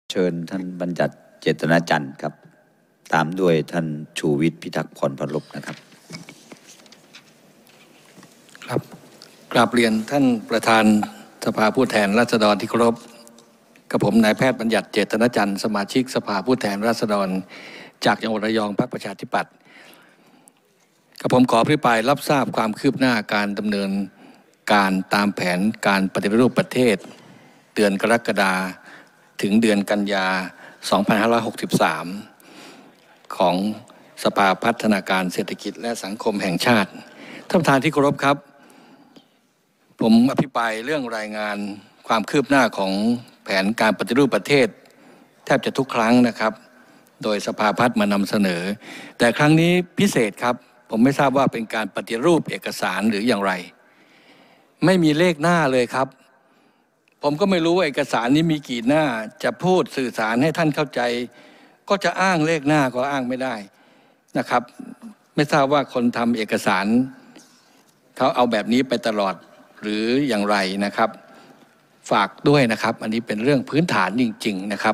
เชิญท่านบัญญัติเจตนาจันทร์ครับตามด้วยท่านชูวิทย์พิทักษ์พรพลบนะครับครับกราบเรียนท่านประธานสภาผู้แทนราษฎรที่เคารพกับผมนายแพทย์บัญญัติเจตนาจันทร์สมาชิกสภาผู้แทนราษฎรจากจังหวัดระยองพรรคประชาธิปัตย์กับผมขออภิปรายรับทราบความคืบหน้าการดำเนินการตามแผนการปฏิรูปประเทศเดือนกรกฎาคมถึงเดือนกันยา 2563 ของสภาพัฒนาการเศรษฐกิจและสังคมแห่งชาติท่านประธานที่เคารพครับผมอภิปรายเรื่องรายงานความคืบหน้าของแผนการปฏิรูปประเทศแทบจะทุกครั้งนะครับโดยสภาพัฒน์มานำเสนอแต่ครั้งนี้พิเศษครับผมไม่ทราบว่าเป็นการปฏิรูปเอกสารหรืออย่างไรไม่มีเลขหน้าเลยครับผมก็ไม่รู้ว่าเอกสารนี้มีกี่หน้าจะพูดสื่อสารให้ท่านเข้าใจก็จะอ้างเลขหน้าก็อ้างไม่ได้นะครับไม่ทราบว่าคนทำเอกสารเขาเอาแบบนี้ไปตลอดหรืออย่างไรนะครับฝากด้วยนะครับอันนี้เป็นเรื่องพื้นฐานจริงๆนะครับ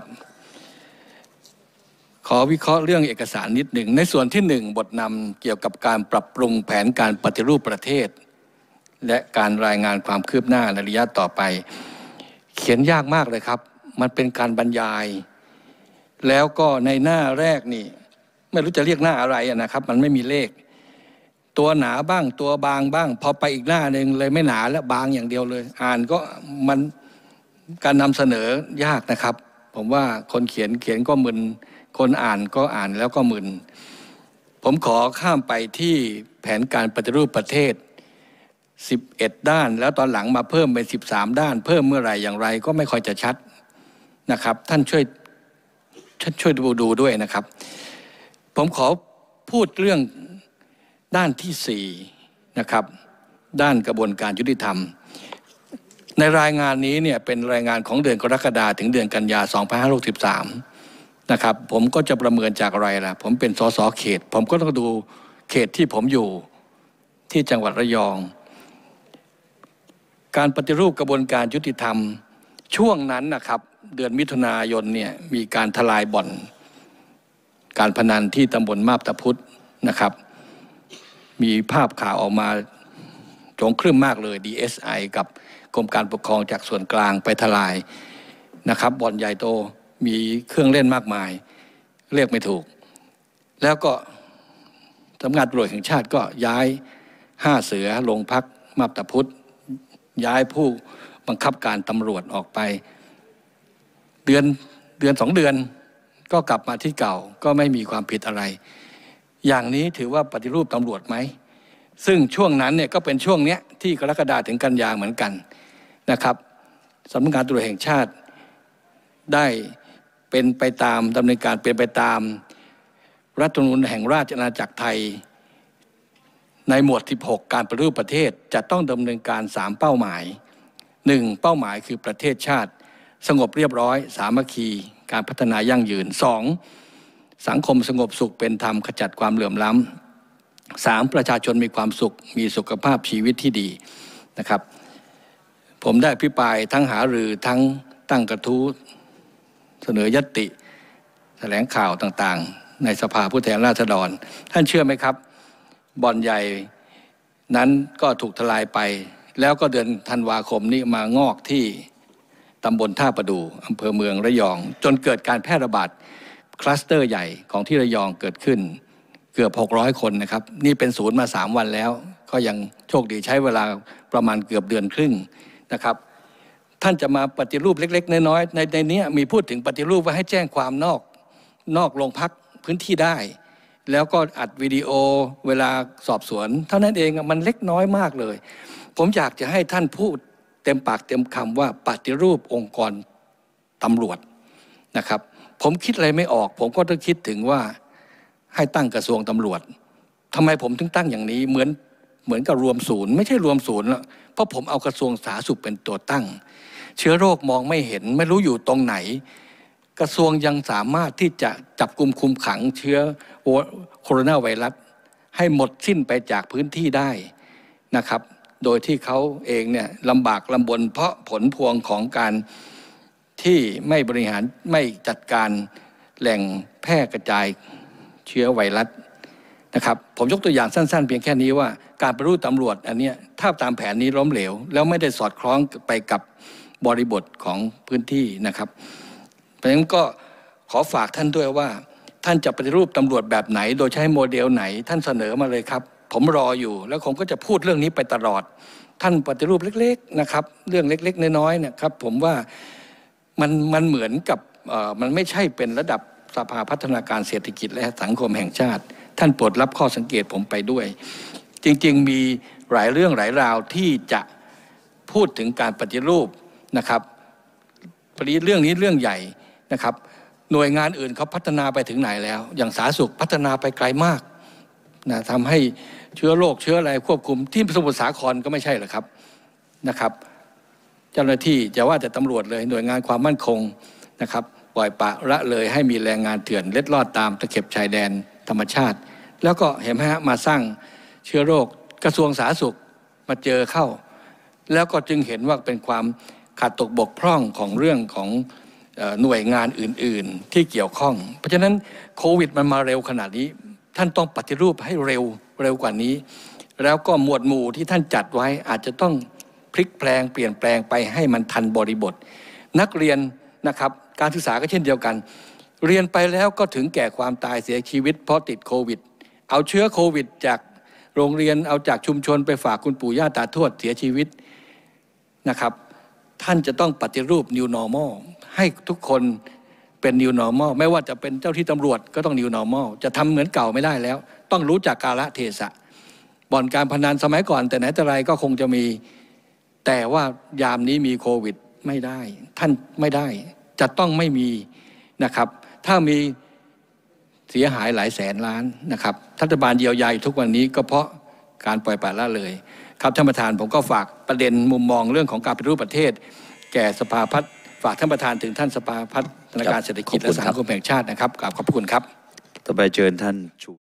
ขอวิเคราะห์เรื่องเอกสารนิดหนึ่งในส่วนที่1บทนำเกี่ยวกับการปรับปรุงแผนการปฏิรูปประเทศและการรายงานความคืบหน้าในระยะต่อไปเขียนยากมากเลยครับมันเป็นการบรรยายแล้วก็ในหน้าแรกนี่ไม่รู้จะเรียกหน้าอะไรนะครับมันไม่มีเลขตัวหนาบ้างตัวบางบ้างพอไปอีกหน้าหนึ่งเลยไม่หนาแล้วบางอย่างเดียวเลยอ่านก็มันการนำเสนอยากนะครับผมว่าคนเขียนก็มึนคนอ่านก็อ่านแล้วก็มึนผมขอข้ามไปที่แผนการปฏิรูปประเทศ11ด้านแล้วตอนหลังมาเพิ่มเป็น13ด้านเพิ่มเมื่อไหร่อย่างไรก็ไม่ค่อยจะชัดนะครับท่านช่วยดูด้วยนะครับผมขอพูดเรื่องด้านที่4นะครับด้านกระบวนการยุติธรรมในรายงานนี้เนี่ยเป็นรายงานของเดือนกรกฎาคมถึงเดือนกันยายน 2563นะครับผมก็จะประเมินจากอะไรล่ะผมเป็นสสเขตผมก็ต้องดูเขตที่ผมอยู่ที่จังหวัดระยองการปฏิรูปกระบวนการยุติธรรมช่วงนั้นนะครับเดือนมิถุนายนเนี่ยมีการทลายบ่อนการพนันที่ตำบลมาบตาพุธนะครับมีภาพข่าวออกมาโจงครึ่มมากเลย DSI กับกรมการปกครองจากส่วนกลางไปทลายนะครับบ่อนใหญ่โตมีเครื่องเล่นมากมายเรียกไม่ถูกแล้วก็สำนักงานตำรวจแห่งชาติก็ย้าย5เสือโรงพักมาบตาพุธย้ายผู้บังคับการตำรวจออกไปเดือน2 เดือนก็กลับมาที่เก่าก็ไม่มีความผิดอะไรอย่างนี้ถือว่าปฏิรูปตำรวจไหมซึ่งช่วงนั้นเนี่ยก็เป็นช่วงเนี้ยที่กรกฎาคมถึงกันยาเหมือนกันนะครับสำนักงานตำรวจแห่งชาติได้เป็นไปตามดำเนินการเป็นไปตามรัฐธรรมนูญแห่งราชอาณาจักรไทยในหมวด16การปฏิรูปประเทศจะต้องดำเนินการ3เป้าหมาย1เป้าหมายคือประเทศชาติสงบเรียบร้อยสามัคคีการพัฒนายั่งยืน2สังคมสงบสุขเป็นธรรมขจัดความเหลื่อมล้ำ3ประชาชนมีความสุขมีสุขภาพชีวิตที่ดีนะครับผมได้อภิปรายทั้งหารือทั้งตั้งกระทู้เสนอญัตติแถลงข่าวต่างๆในสภาผู้แทนราษฎรท่านเชื่อไหมครับบ่อนใหญ่นั้นก็ถูกทลายไปแล้วก็เดือนธันวาคมนี้มางอกที่ตำบลท่าประดูอำเภอเมืองระยองจนเกิดการแพร่ระบาดคลัสเตอร์ใหญ่ของที่ระยองเกิดขึ้นเกือบ600คนนะครับนี่เป็นศูนย์มา3วันแล้วก็ยังโชคดีใช้เวลาประมาณเกือบเดือนครึ่งนะครับท่านจะมาปฏิรูปเล็กๆน้อยๆในนี้มีพูดถึงปฏิรูปว่าให้แจ้งความนอกโรงพักพื้นที่ได้แล้วก็อัดวิดีโอเวลาสอบสวนเท่านั้นเองมันเล็กน้อยมากเลยผมอยากจะให้ท่านพูดเต็มปากเต็มคำว่าปฏิรูปองค์กรตำรวจนะครับผมคิดอะไรไม่ออกผมก็ต้องคิดถึงว่าให้ตั้งกระทรวงตำรวจทำไมผมถึงตั้งอย่างนี้เหมือนกับรวมศูนย์ไม่ใช่รวมศูนย์แล้วเพราะผมเอากระทรวงสาธารณสุขเป็นตัวตั้งเชื้อโรคมองไม่เห็นไม่รู้อยู่ตรงไหนกระทรวงยังสามารถที่จะจับกุมคุมขังเชื้อโคโรนาไวรัสให้หมดสิ้นไปจากพื้นที่ได้นะครับโดยที่เขาเองเนี่ยลำบากลำบนเพราะผลพวงของการที่ไม่บริหารไม่จัดการแหล่งแพร่กระจายเชื้อไวรัสนะครับผมยกตัวอย่างสั้นๆเพียงแค่นี้ว่าการปฏิรูปตำรวจอันนี้ถ้าตามแผนนี้ล้มเหลวแล้วไม่ได้สอดคล้องไปกับบริบทของพื้นที่นะครับเพราะฉะนั้นก็ขอฝากท่านด้วยว่าท่านจะปฏิรูปตำรวจแบบไหนโดยใช้โมเดลไหนท่านเสนอมาเลยครับผมรออยู่แล้วผมก็จะพูดเรื่องนี้ไปตลอดท่านปฏิรูปเล็กๆนะครับเรื่องเล็กๆน้อยๆเนี่ยครับผมว่ามันเหมือนกับมันไม่ใช่เป็นระดับสภาพัฒนาการเศรษฐกิจและสังคมแห่งชาติท่านโปรดรับข้อสังเกตผมไปด้วยจริงๆมีหลายเรื่องหลายราวที่จะพูดถึงการปฏิรูปนะครับเรื่องนี้เรื่องใหญ่นะครับหน่วยงานอื่นเขาพัฒนาไปถึงไหนแล้วอย่างสาธารณสุขพัฒนาไปไกลมากนะทำให้เชื้อโรคเชื้ออะไรควบคุมที่สมุทรสาครก็ไม่ใช่หรอกครับนะครับเจ้าหน้าที่จะว่าแต่ตำรวจเลยหน่วยงานความมั่นคงนะครับปล่อยปละละเลยให้มีแรงงานเถื่อนเล็ดลอดตามตะเข็บชายแดนธรรมชาติแล้วก็เห็นไหมฮะมาสร้างเชื้อโรคกระทรวงสาธารณสุขมาเจอเข้าแล้วก็จึงเห็นว่าเป็นความขาดตกบกพร่องของเรื่องของหน่วยงานอื่นๆที่เกี่ยวข้องเพราะฉะนั้นโควิดมันมาเร็วขนาดนี้ท่านต้องปฏิรูปให้เร็วกว่านี้แล้วก็หมวดหมู่ที่ท่านจัดไว้อาจจะต้องพลิกแปลงเปลี่ยนแปลงไปให้มันทันบริบทนักเรียนนะครับการศึกษาก็เช่นเดียวกันเรียนไปแล้วก็ถึงแก่ความตายเสียชีวิตเพราะติดโควิดเอาเชื้อโควิดจากโรงเรียนเอาจากชุมชนไปฝากคุณปู่ย่าตาทวดเสียชีวิตนะครับท่านจะต้องปฏิรูป New Normal ให้ทุกคนเป็น New Normal ไม่ว่าจะเป็นเจ้าที่ตำรวจก็ต้อง New Normal จะทำเหมือนเก่าไม่ได้แล้วต้องรู้จักกาลเทศะบ่อนการพนันสมัยก่อนแต่ไหนแต่ไรก็คงจะมีแต่ว่ายามนี้มีโควิดไม่ได้ท่านไม่ได้จะต้องไม่มีนะครับถ้ามีเสียหายหลายแสนล้านนะครับรัฐบาลเยียวยาทุกวันนี้ก็เพราะการปล่อยปละละเลยครับท่านประธานผมก็ฝากประเด็นมุมมองเรื่องของการปฏิรูปประเทศแก่สภาพัฒน์ฝากท่านประธานถึงท่านสภาพัฒนาการเศรษฐกิจและสังคมแห่งชาตินะครับขอบคุณครับต่อไปเชิญท่านชู